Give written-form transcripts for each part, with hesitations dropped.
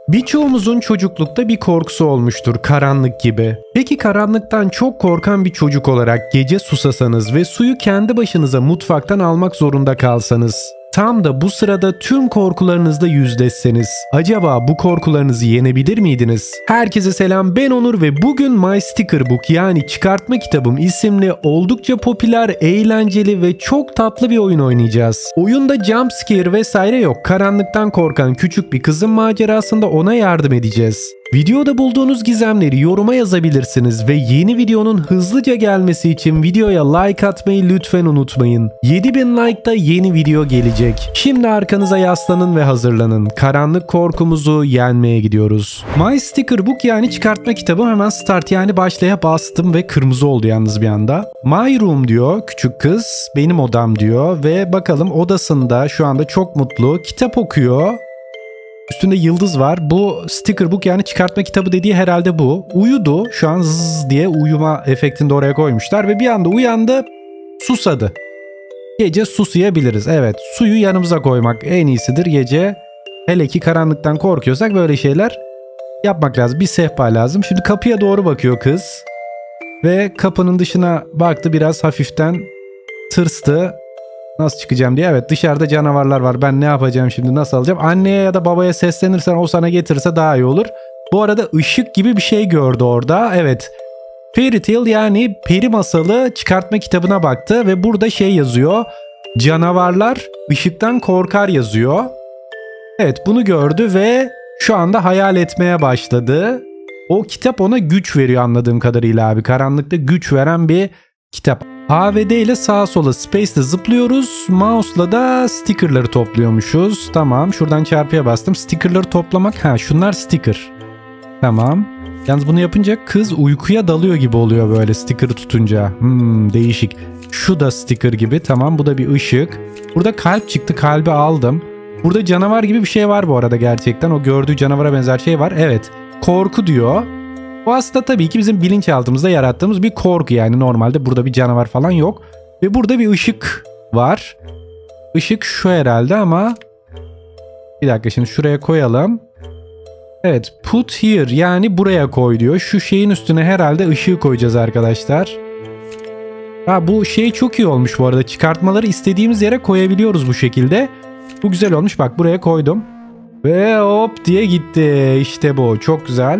Birçoğumuzun çocuklukta bir korkusu olmuştur, karanlık gibi. Peki karanlıktan çok korkan bir çocuk olarak gece susasanız ve suyu kendi başınıza mutfaktan almak zorunda kalsanız, tam da bu sırada tüm korkularınızla yüzleşseniz, acaba bu korkularınızı yenebilir miydiniz? Herkese selam, ben Onur ve bugün My Sticker Book yani Çıkartma Kitabım isimli oldukça popüler, eğlenceli ve çok tatlı bir oyun oynayacağız. Oyunda jump scare vesaire yok. Karanlıktan korkan küçük bir kızın macerasında ona yardım edeceğiz. Videoda bulduğunuz gizemleri yoruma yazabilirsiniz ve yeni videonun hızlıca gelmesi için videoya like atmayı lütfen unutmayın. 7000 like'da yeni video gelecek. Şimdi arkanıza yaslanın ve hazırlanın. Karanlık korkumuzu yenmeye gidiyoruz. My Sticker Book yani çıkartma kitabım, hemen start yani başlaya bastım ve kırmızı oldu yalnız bir anda. My room diyor küçük kız, benim odam diyor ve bakalım odasında şu anda çok mutlu, kitap okuyor. Üstünde yıldız var. Bu sticker book yani çıkartma kitabı dediği herhalde bu. Uyudu. Şu an zzz diye uyuma efektini de oraya koymuşlar ve bir anda uyandı. Susadı. Gece susayabiliriz. Evet, suyu yanımıza koymak en iyisidir gece. Hele ki karanlıktan korkuyorsak böyle şeyler yapmak lazım. Bir sehpa lazım. Şimdi kapıya doğru bakıyor kız. Ve kapının dışına baktı, biraz hafiften tırstı. Nasıl çıkacağım diye. Evet, dışarıda canavarlar var. Ben ne yapacağım şimdi? Nasıl alacağım? Anneye ya da babaya seslenirsen o sana getirirse daha iyi olur. Bu arada ışık gibi bir şey gördü orada. Evet. Fairy Tale yani peri masalı çıkartma kitabına baktı ve burada şey yazıyor. Canavarlar ışıktan korkar yazıyor. Evet, bunu gördü ve şu anda hayal etmeye başladı. O kitap ona güç veriyor anladığım kadarıyla abi. Karanlıkta güç veren bir kitap. A ve D ile sağa sola space'le zıplıyoruz. Mouse'la da sticker'ları topluyormuşuz. Tamam, şuradan çarpıya bastım. Sticker'ları toplamak. Ha, şunlar sticker. Tamam. Yalnız bunu yapınca kız uykuya dalıyor gibi oluyor böyle sticker'ı tutunca. Değişik. Şu da sticker gibi. Tamam, bu da bir ışık. Burada kalp çıktı. Kalbi aldım. Burada canavar gibi bir şey var bu arada gerçekten. O gördüğü canavara benzer şey var. Evet. Korku diyor. Bu aslında tabii ki bizim bilinçaltımızda yarattığımız bir korku yani. Normalde burada bir canavar falan yok. Ve burada bir ışık var. Işık şu herhalde ama bir dakika, şimdi şuraya koyalım. Evet, put here yani buraya koy diyor. Şu şeyin üstüne herhalde ışığı koyacağız arkadaşlar. Ha, bu şey çok iyi olmuş bu arada. Çıkartmaları istediğimiz yere koyabiliyoruz bu şekilde. Bu güzel olmuş, bak buraya koydum. Ve hop diye gitti. İşte bu, çok güzel.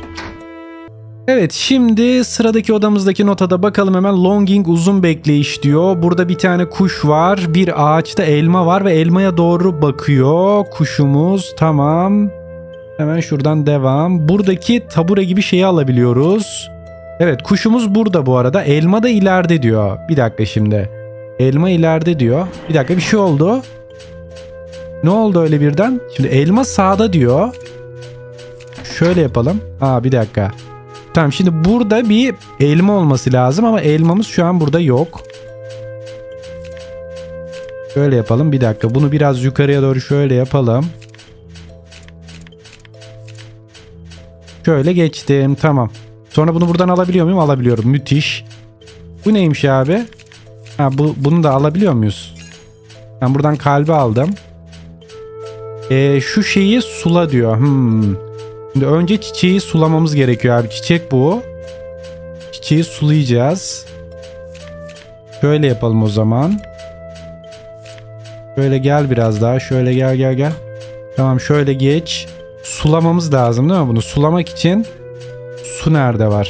Evet, şimdi sıradaki odamızdaki nota da bakalım hemen. Longing, uzun bekleyiş diyor. Burada bir tane kuş var. Bir ağaçta elma var ve elmaya doğru bakıyor kuşumuz. Tamam. Hemen şuradan devam. Buradaki tabure gibi şeyi alabiliyoruz. Evet, kuşumuz burada bu arada. Elma da ileride diyor. Bir dakika şimdi. Elma ileride diyor. Bir dakika, bir şey oldu. Ne oldu öyle birden? Şimdi elma sağda diyor. Şöyle yapalım. Bir dakika. Tamam, şimdi burada bir elma olması lazım ama elmamız şu an burada yok. Şöyle yapalım, bir dakika. Bunu biraz yukarıya doğru şöyle yapalım. Şöyle geçtim, tamam. Sonra bunu buradan alabiliyor muyum? Alabiliyorum, müthiş. Bu neymiş abi? Bunu da alabiliyor muyuz? Ben buradan kalbi aldım. Şu şeyi sula diyor. Şimdi önce çiçeği sulamamız gerekiyor abi. Çiçek bu. Çiçeği sulayacağız. Şöyle yapalım o zaman. Şöyle gel biraz daha. Şöyle gel. Tamam, şöyle geç. Sulamamız lazım değil mi bunu? Sulamak için su nerede var?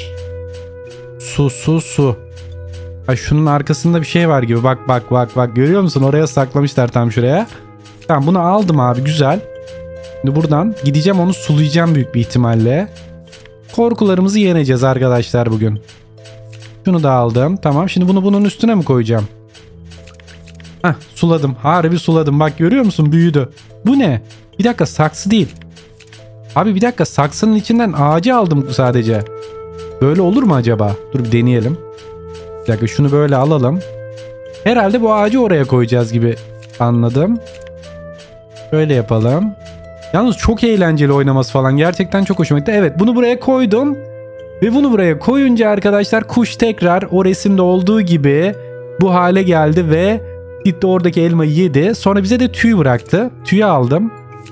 Su. Şunun arkasında bir şey var gibi. Bak. Görüyor musun? Oraya saklamışlar, tam şuraya. Tamam, bunu aldım abi, güzel. Şimdi buradan gideceğim, onu sulayacağım büyük bir ihtimalle. Korkularımızı yeneceğiz arkadaşlar bugün. Şunu da aldım. Tamam, şimdi bunu bunun üstüne mi koyacağım? Suladım. Harbi suladım. Bak, görüyor musun? Büyüdü. Bu ne? Bir dakika, saksı değil. Abi bir dakika, saksının içinden ağacı aldım sadece. Böyle olur mu acaba? Dur bir deneyelim. Bir dakika, şunu böyle alalım. Herhalde bu ağacı oraya koyacağız gibi anladım. Şöyle yapalım. Yalnız çok eğlenceli oynaması falan. Gerçekten çok hoşuma gitti. Evet, bunu buraya koydum. Ve bunu buraya koyunca arkadaşlar kuş tekrar o resimde olduğu gibi bu hale geldi ve gitti oradaki elmayı yedi. Sonra bize de tüy bıraktı. Tüyü aldım.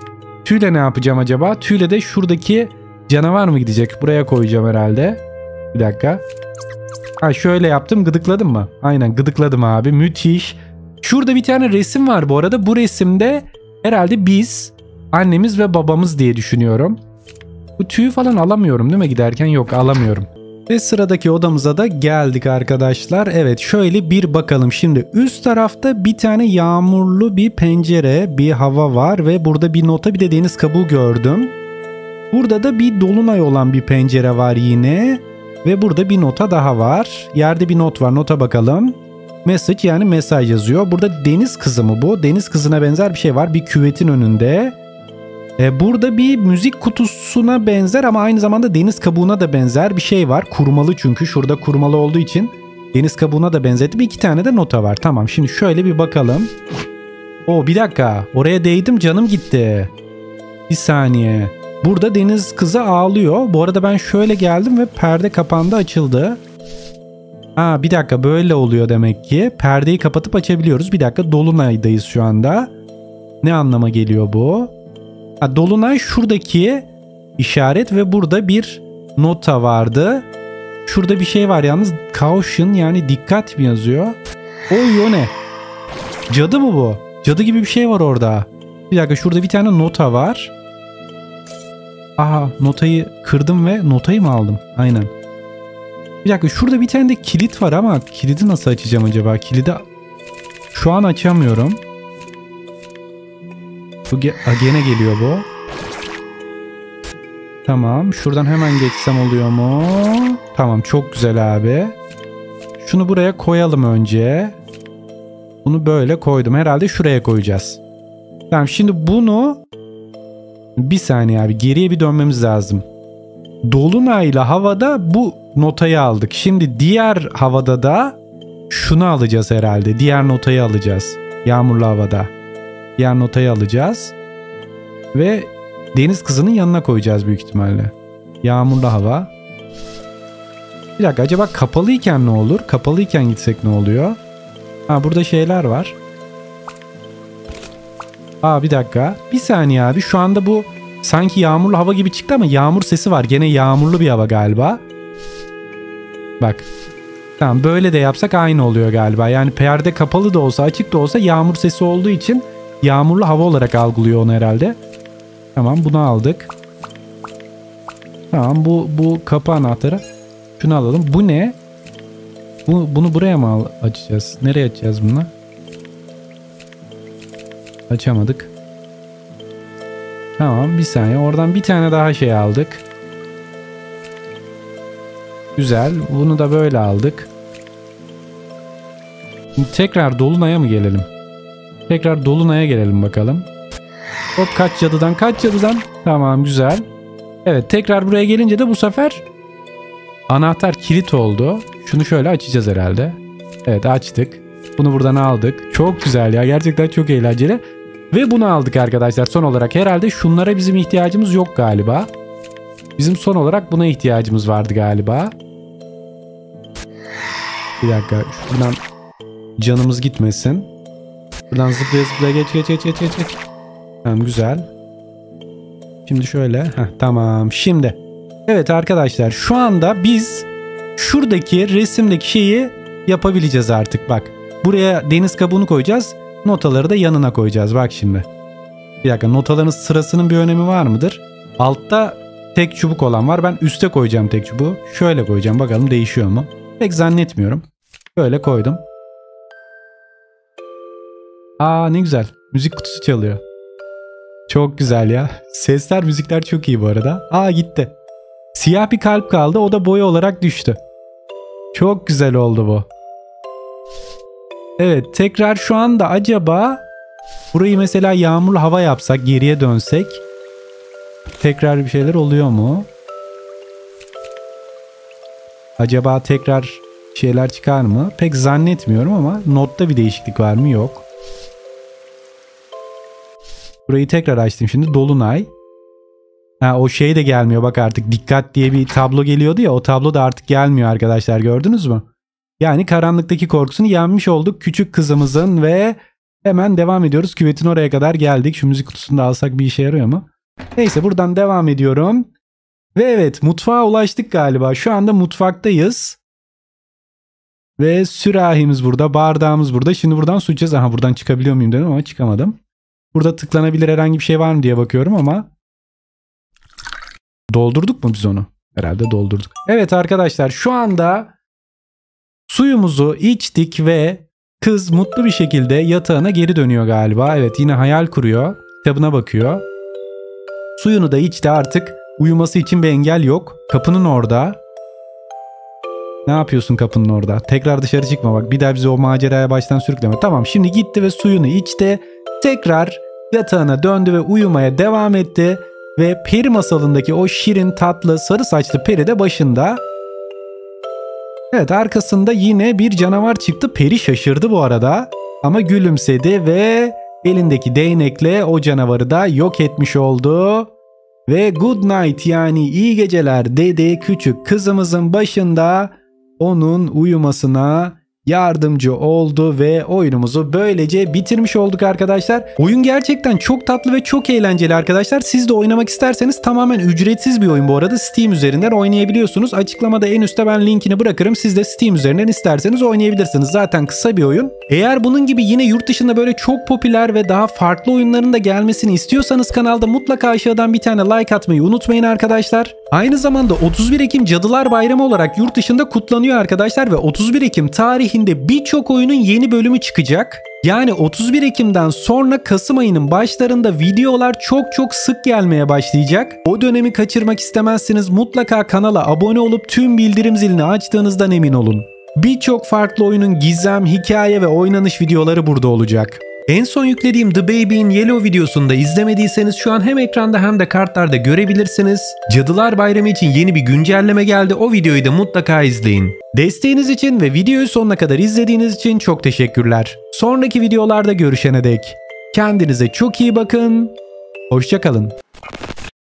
Tüyle ne yapacağım acaba? Tüyle de şuradaki canavar mı gidecek? Buraya koyacağım herhalde. Bir dakika. Ha, şöyle yaptım, gıdıkladım mı? Aynen, gıdıkladım abi, müthiş. Şurada bir tane resim var bu arada. Bu resimde herhalde biz, annemiz ve babamız diye düşünüyorum. Bu tüyü falan alamıyorum değil mi giderken? Yok, alamıyorum. Ve sıradaki odamıza da geldik arkadaşlar. Evet, şöyle bir bakalım. Şimdi üst tarafta bir tane yağmurlu bir pencere, bir hava var ve burada bir nota, bir de deniz kabuğu gördüm. Burada da bir dolunay olan bir pencere var yine. Ve burada bir nota daha var. Yerde bir not var. Nota bakalım. Message, yani mesaj yazıyor. Burada deniz kızı mı bu? Deniz kızına benzer bir şey var. Bir küvetin önünde. Burada bir müzik kutusuna benzer ama aynı zamanda deniz kabuğuna da benzer bir şey var. Kurmalı çünkü. Şurada kurmalı olduğu için deniz kabuğuna da benzettim. 2 tane de nota var. Tamam, şimdi şöyle bir bakalım. Bir dakika. Oraya değdim, canım gitti. Bir saniye. Burada deniz kızı ağlıyor. Bu arada ben şöyle geldim ve perde kapandı, açıldı. Bir dakika, böyle oluyor demek ki. Perdeyi kapatıp açabiliyoruz. Bir dakika, dolunaydayız şu anda. Ne anlama geliyor bu? Dolunay şuradaki işaret ve burada bir nota vardı. Şurada bir şey var yalnız. Caution, yani dikkat mi yazıyor? O ne? Cadı mı bu? Cadı gibi bir şey var orada. Bir dakika, şurada bir tane nota var. Notayı kırdım ve notayı mı aldım? Aynen. Bir dakika, şurada bir tane de kilit var ama kilidi nasıl açacağım acaba? Kilidi şu an açamıyorum. Gene geliyor bu. Tamam, şuradan hemen geçsem oluyor mu? Tamam, çok güzel abi. Şunu buraya koyalım önce. Bunu böyle koydum. Herhalde şuraya koyacağız. Tamam, şimdi bunu bir saniye abi, geriye bir dönmemiz lazım. Dolunayla havada bu notayı aldık. Şimdi diğer havada da şunu alacağız herhalde. Diğer notayı alacağız. Yağmurlu havada. Diğer notayı alacağız. Ve deniz kızının yanına koyacağız büyük ihtimalle. Yağmurlu hava. Bir dakika, acaba kapalıyken ne olur? Kapalıyken gitsek ne oluyor? Burada şeyler var. Bir dakika. Bir saniye abi. Şu anda bu sanki yağmurlu hava gibi çıktı ama yağmur sesi var. Gene yağmurlu bir hava galiba. Bak. Tamam, böyle de yapsak aynı oluyor galiba. Yani perde kapalı da olsa, açık da olsa yağmur sesi olduğu için yağmurlu hava olarak algılıyor onu herhalde. Tamam, bunu aldık. Tamam, bu kapı anahtarı. Şunu alalım. Bu ne? Bunu buraya mı açacağız? Nereye açacağız bunu? Açamadık. Tamam, bir saniye. Oradan bir tane daha şey aldık. Güzel. Bunu da böyle aldık. Şimdi tekrar dolunaya mı gelelim? Tekrar dolunaya gelelim bakalım. Hop, kaç cadıdan, kaç cadıdan. Tamam, güzel. Evet, tekrar buraya gelince de bu sefer anahtar kilit oldu. Şunu şöyle açacağız herhalde. Evet, açtık. Bunu buradan aldık. Çok güzel ya. Gerçekten çok eğlenceli. Ve bunu aldık arkadaşlar. Son olarak herhalde şunlara bizim ihtiyacımız yok galiba. Bizim son olarak buna ihtiyacımız vardı galiba. Bir dakika. Şuradan canımız gitmesin. Buradan zıplaya zıplaya geç. Tamam, güzel. Şimdi şöyle. Tamam. Şimdi. Evet arkadaşlar, şu anda biz şuradaki resimdeki şeyi yapabileceğiz artık. Bak. Buraya deniz kabuğunu koyacağız. Notaları da yanına koyacağız. Bak şimdi. Bir dakika, notaların sırasının bir önemi var mıdır? Altta tek çubuk olan var. Ben üste koyacağım tek çubuğu. Şöyle koyacağım. Bakalım değişiyor mu? Pek zannetmiyorum. Böyle koydum. Ne güzel. Müzik kutusu çalıyor. Çok güzel ya. Sesler, müzikler çok iyi bu arada. Gitti. Siyah bir kalp kaldı. O da boya olarak düştü. Çok güzel oldu bu. Evet, tekrar şu anda acaba burayı mesela yağmurlu hava yapsak, geriye dönsek tekrar bir şeyler oluyor mu? Acaba tekrar şeyler çıkar mı? Pek zannetmiyorum ama notta bir değişiklik var mı? Yok. Burayı tekrar açtım şimdi. Dolunay. O şey de gelmiyor bak artık. Dikkat diye bir tablo geliyordu ya. O tablo da artık gelmiyor arkadaşlar. Gördünüz mü? Yani karanlıktaki korkusunu yenmiş olduk küçük kızımızın ve hemen devam ediyoruz. Küvetin oraya kadar geldik. Şu müzik kutusunu da alsak bir işe yarıyor mu? Neyse buradan devam ediyorum. Ve evet, mutfağa ulaştık galiba. Şu anda mutfaktayız. Ve sürahimiz burada, bardağımız burada. Şimdi buradan su içeceğiz. Aha, buradan çıkabiliyor muyum dedim ama çıkamadım. Burada tıklanabilir herhangi bir şey var mı diye bakıyorum ama doldurduk mu biz onu? Herhalde doldurduk. Evet arkadaşlar, şu anda suyumuzu içtik ve kız mutlu bir şekilde yatağına geri dönüyor galiba. Evet, yine hayal kuruyor. Kitabına bakıyor. Suyunu da içti artık. Uyuması için bir engel yok. Kapının orada. Ne yapıyorsun kapının orada? Tekrar dışarı çıkma bak. Bir daha bizi o maceraya baştan sürükleme. Tamam, şimdi gitti ve suyunu içti. Tekrar yatağına döndü ve uyumaya devam etti. Ve peri masalındaki o şirin, tatlı, sarı saçlı peri de başında. Evet, arkasında yine bir canavar çıktı. Peri şaşırdı bu arada. Ama gülümsedi ve elindeki değnekle o canavarı da yok etmiş oldu. Ve good night, yani iyi geceler dedi küçük kızımızın başında. Onun uyumasına yardımcı oldu ve oyunumuzu böylece bitirmiş olduk arkadaşlar. Oyun gerçekten çok tatlı ve çok eğlenceli arkadaşlar. Siz de oynamak isterseniz tamamen ücretsiz bir oyun bu arada. Steam üzerinden oynayabiliyorsunuz. Açıklamada en üstte ben linkini bırakırım. Siz de Steam üzerinden isterseniz oynayabilirsiniz. Zaten kısa bir oyun. Eğer bunun gibi yine yurt dışında böyle çok popüler ve daha farklı oyunların da gelmesini istiyorsanız kanalda mutlaka aşağıdan bir tane like atmayı unutmayın arkadaşlar. Aynı zamanda 31 Ekim Cadılar Bayramı olarak yurt dışında kutlanıyor arkadaşlar ve 31 Ekim tarihinde birçok oyunun yeni bölümü çıkacak. Yani 31 Ekim'den sonra Kasım ayının başlarında videolar çok sık gelmeye başlayacak. O dönemi kaçırmak istemezseniz mutlaka kanala abone olup tüm bildirim zilini açtığınızdan emin olun. Birçok farklı oyunun gizem, hikaye ve oynanış videoları burada olacak. En son yüklediğim The Baby in Yellow videosunu da izlemediyseniz şu an hem ekranda hem de kartlarda görebilirsiniz. Cadılar Bayramı için yeni bir güncelleme geldi. O videoyu da mutlaka izleyin. Desteğiniz için ve videoyu sonuna kadar izlediğiniz için çok teşekkürler. Sonraki videolarda görüşene dek kendinize çok iyi bakın. Hoşça kalın.